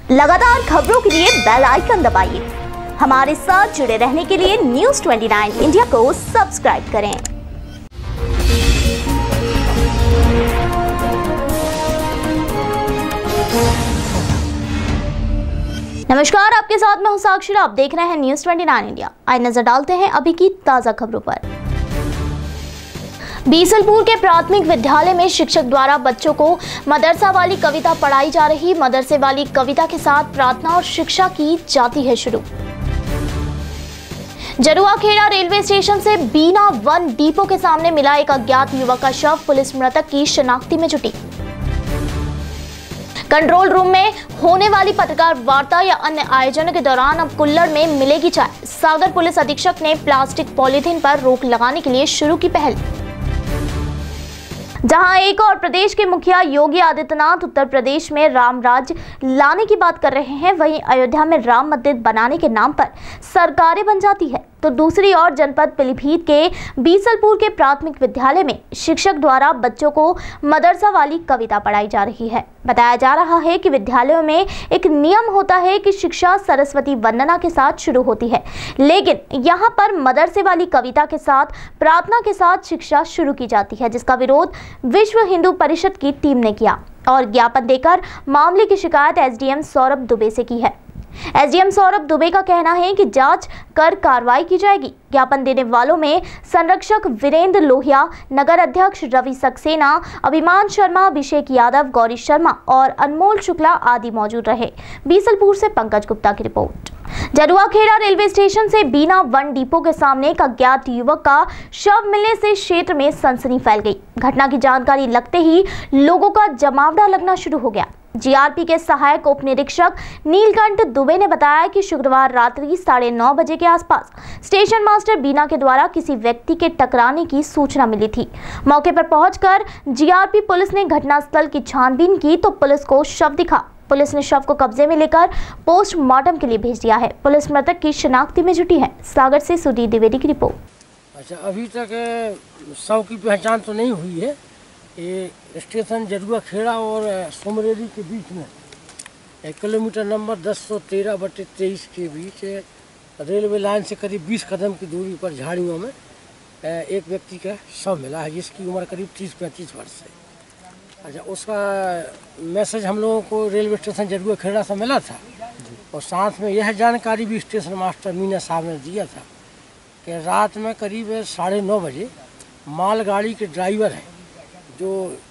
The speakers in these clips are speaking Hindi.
लगातार खबरों के लिए बेल आइकन दबाइए। हमारे साथ जुड़े रहने के लिए न्यूज़ 29 इंडिया को सब्सक्राइब करें। नमस्कार, आपके साथ मैं हूं साक्षी। आप देख रहे हैं न्यूज़ 29 इंडिया। आज नजर डालते हैं अभी की ताजा खबरों पर। बीसलपुर के प्राथमिक विद्यालय में शिक्षक द्वारा बच्चों को मदरसा वाली कविता पढ़ाई जा रही। मदरसे वाली कविता के साथ प्रार्थना और शिक्षा की जाती है शुरू। जरुआखेड़ा रेलवे स्टेशन से बीना वन डिपो के सामने मिला एक अज्ञात युवक का शव। पुलिस मृतक की शिनाख्ती में जुटी। कंट्रोल रूम में होने वाली पत्रकार वार्ता या अन्य आयोजनों के दौरान अब कुल्लड़ में मिलेगी चाय। सागर पुलिस अधीक्षक ने प्लास्टिक पॉलीथीन पर रोक लगाने के लिए शुरू की पहल। जहां एक और प्रदेश के मुखिया योगी आदित्यनाथ उत्तर प्रदेश में राम राज्य लाने की बात कर रहे हैं, वहीं अयोध्या में राम मंदिर बनाने के नाम पर सरकारें बन जाती है, तो दूसरी ओर जनपद पीलीभीत के बीसलपुर के प्राथमिक विद्यालय में शिक्षक द्वारा बच्चों को मदरसा वाली कविता पढ़ाई जा रही है। बताया जा रहा है कि विद्यालयों में एक नियम होता है कि शिक्षा सरस्वती वंदना के साथ शुरू होती है, लेकिन यहाँ पर मदरसे वाली कविता के साथ प्रार्थना के साथ शिक्षा शुरू की जाती है, जिसका विरोध विश्व हिंदू परिषद की टीम ने किया और ज्ञापन देकर मामले की शिकायत एसडीएम सौरभ दुबे से की है। एसडीएम सौरभ दुबे का कहना है कि जांच कर कार्रवाई की जाएगी। ज्ञापन देने वालों में संरक्षक वीरेंद्र लोहिया, नगर अध्यक्ष रवि सक्सेना, अभिमान शर्मा, अभिषेक यादव, गौरी शर्मा और अनमोल शुक्ला आदि मौजूद रहे। बीसलपुर से पंकज गुप्ता की रिपोर्ट। जरुआखेड़ा रेलवे स्टेशन से बीना वन डिपो के सामने एक अज्ञात युवक का शव मिलने से क्षेत्र में सनसनी फैल गई। घटना की जानकारी लगते ही लोगों का जमावड़ा लगना शुरू हो गया। जीआरपी के सहायक उप निरीक्षक नीलकंठ दुबे ने बताया कि शुक्रवार रात्रि 9:30 बजे के आसपास स्टेशन मास्टर बीना के द्वारा किसी व्यक्ति के टकराने की सूचना मिली थी। मौके पर पहुंचकर जीआरपी पुलिस ने घटनास्थल की छानबीन की तो पुलिस को शव दिखा। पुलिस ने शव को कब्जे में लेकर पोस्टमार्टम के लिए भेज दिया है। पुलिस मृतक की शिनाख्ती में जुटी है। सागर से सुधीर द्विवेदी की रिपोर्ट। अच्छा, अभी तक शव की पहचान तो नहीं हुई है। ये स्टेशन जरुआखेड़ा और सोमरेरी के बीच में किलोमीटर नंबर 1013/23 के बीच रेलवे लाइन से करीब 20 कदम की दूरी पर झाड़ियों में एक व्यक्ति का शव मिला है, जिसकी उम्र करीब 30-35 वर्ष है। अच्छा, उसका मैसेज हम लोगों को रेलवे स्टेशन जरुआखेड़ा से मिला था और साथ में यह जानकारी भी स्टेशन मास्टर मीना साहब ने दिया था कि रात में करीब 9:30 बजे मालगाड़ी के ड्राइवर हैं जो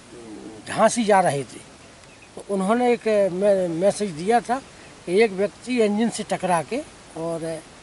झांसी जा रहे थे, तो उन्होंने एक मैसेज दिया था कि एक व्यक्ति इंजन से टकरा के और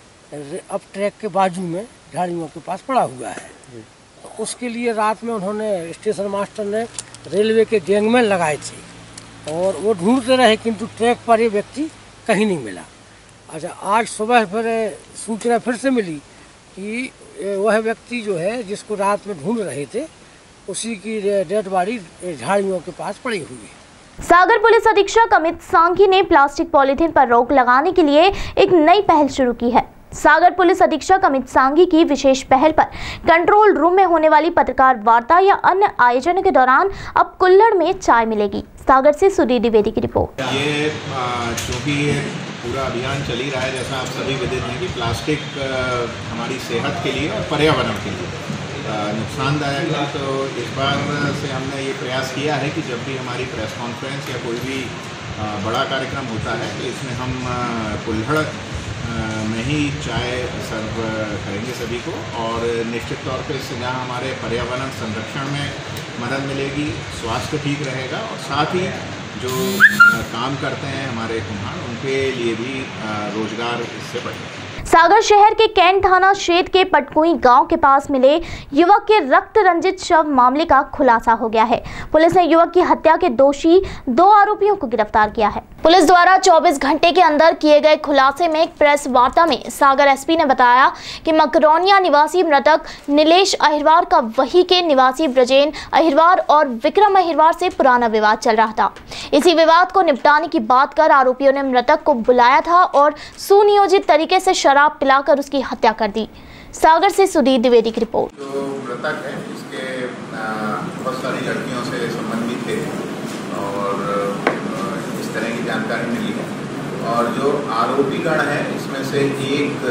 अब ट्रैक के बाजू में झाड़ियों के पास पड़ा हुआ है। तो उसके लिए रात में उन्होंने स्टेशन मास्टर ने रेलवे के गैंगमैन लगाए थे और वो ढूंढते रहे, किंतु ट्रैक पर ये व्यक्ति कहीं नहीं मिला। अच्छा, आज सुबह फिर सूचना फिर से मिली कि वह व्यक्ति जो है जिसको रात में ढूंढ रहे थे, उसी की डेड बॉडी झाड़ियों के पास पड़ी हुई है। सागर पुलिस अधीक्षक अमित सांघी ने प्लास्टिक पॉलीथीन पर रोक लगाने के लिए एक नई पहल शुरू की है। सागर पुलिस अधीक्षक अमित सांघी की विशेष पहल पर कंट्रोल रूम में होने वाली पत्रकार वार्ता या अन्य आयोजनों के दौरान अब कुल्लड़ में चाय मिलेगी। सागर से सुधीर द्विवेदी की रिपोर्ट। ये चूँकि पूरा अभियान चल ही रहा है, जैसा आप सभी विदित हैं कि प्लास्टिक हमारी सेहत के लिए और पर्यावरण के लिए नुकसानदायक है। तो इस बार से हमने ये प्रयास किया है कि जब भी हमारी प्रेस कॉन्फ्रेंस या कोई भी बड़ा कार्यक्रम होता है तो इसमें हम कुल्हड़ में ही चाय सर्व करेंगे सभी को, और निश्चित तौर पे इससे जहाँ हमारे पर्यावरण संरक्षण में मदद मिलेगी, स्वास्थ्य ठीक रहेगा और साथ ही जो काम करते हैं हमारे कुम्हार, उनके लिए भी रोजगार इससे बढ़ेगा। सागर शहर के कैंट थाना क्षेत्र के पटकुई गांव के पास मिले युवक के रक्त रंजित शव मामले का खुलासा हो गया है। पुलिस ने युवक की हत्या के दोषी 2 आरोपियों को गिरफ्तार किया है। पुलिस द्वारा 24 घंटे के अंदर किए गए खुलासे में एक प्रेस वार्ता में सागर एसपी ने बताया कि मकरौनिया निवासी मृतक नीलेश अहिरवार का वही के निवासी ब्रजेन अहिरवार और विक्रम अहिरवार से पुराना विवाद चल रहा था। इसी विवाद को निपटाने की बात कर आरोपियों ने मृतक को बुलाया था और सुनियोजित तरीके से शराब पिलाकर उसकी हत्या कर दी। सागर से सुधीर द्विवेदी की रिपोर्ट। जो मृतक है इसके बहुत सारी लड़कियों से संबंधित थे और इस तरह की जानकारी मिली है। और जो आरोपी गण है इसमें से एक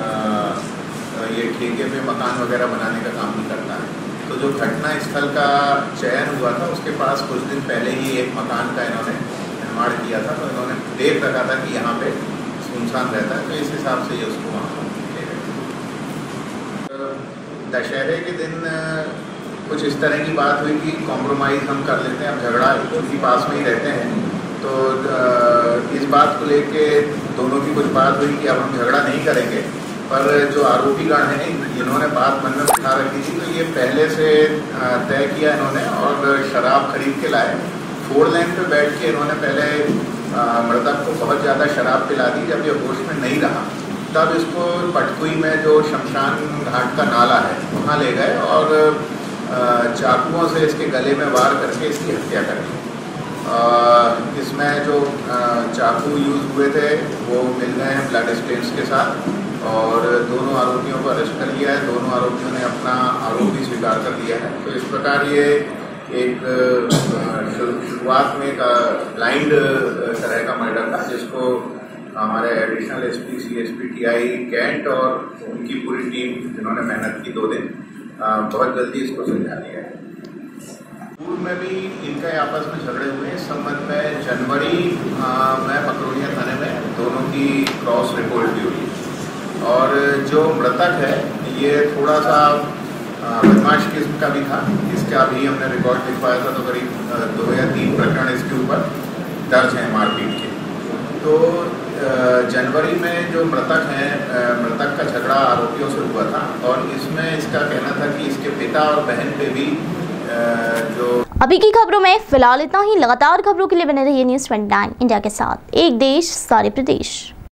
ये ठेके पे मकान वगैरह बनाने का काम भी करता है। तो जो घटना स्थल का चयन हुआ था उसके पास कुछ दिन पहले ही एक मकान का इन्होंने निर्माण किया था, तो इन्होंने देख रखा था कि यहाँ पे सुनसान रहता है, तो इस हिसाब से ये उसको वहाँ ले गए। दशहरे के दिन कुछ इस तरह की बात हुई कि कॉम्प्रोमाइज़ हम कर लेते हैं, अब झगड़ा क्योंकि पास में ही रहते हैं, तो इस बात को लेके दोनों की कुछ बात हुई कि अब हम झगड़ा नहीं करेंगे। पर जो आरोपी गण हैं इन्होंने बात मन में बिठा रखी थी, तो ये पहले से तय किया इन्होंने और शराब खरीद के लाए। 4 लेन पे बैठ के इन्होंने पहले मृतक को बहुत ज़्यादा शराब पिला दी। जब ये होश में नहीं रहा तब इसको पटकुई में जो शमशान घाट का नाला है वहाँ ले गए और चाकुओं से इसके गले में वार करके इसकी हत्या कर दी। इसमें जो चाकू यूज़ हुए थे वो मिल गए हैं ब्लड स्टेन्स के साथ और दोनों आरोपियों को अरेस्ट कर लिया है। दोनों आरोपियों ने अपना आरोप भी स्वीकार कर लिया है। तो इस प्रकार ये एक शुरुआत में एक ब्लाइंड तरह का मर्डर था, जिसको हमारे additional SP CSP TI cantt और उनकी पूरी टीम जिन्होंने मेहनत की 2 दिन बहुत जल्दी इसको सुलझा लिया है। पूर्व में भी इनका आपस में झगड़े हुए। इस संबंध में जनवरी में मकरोनिया थाने में दोनों की क्रॉस रिपोर्ट भी हुई और जो मृतक है ये थोड़ा सा बदमाश किस्म का भी था। इसका भी हमने रिकॉर्ड लिखवाया था, तो करीब 2 या 3 प्रकरण इसके ऊपर दर्ज हैं मारपीट के। तो जनवरी में जो मृतक हैं, मृतक का झगड़ा आरोपियों से हुआ था और इसमें इसका कहना था कि इसके पिता और बहन पे भी जो अभी की खबरों में फिलहाल इतना ही। लगातार खबरों के लिए बने रहिए News 29 इंडिया के साथ। एक देश सारे प्रदेश।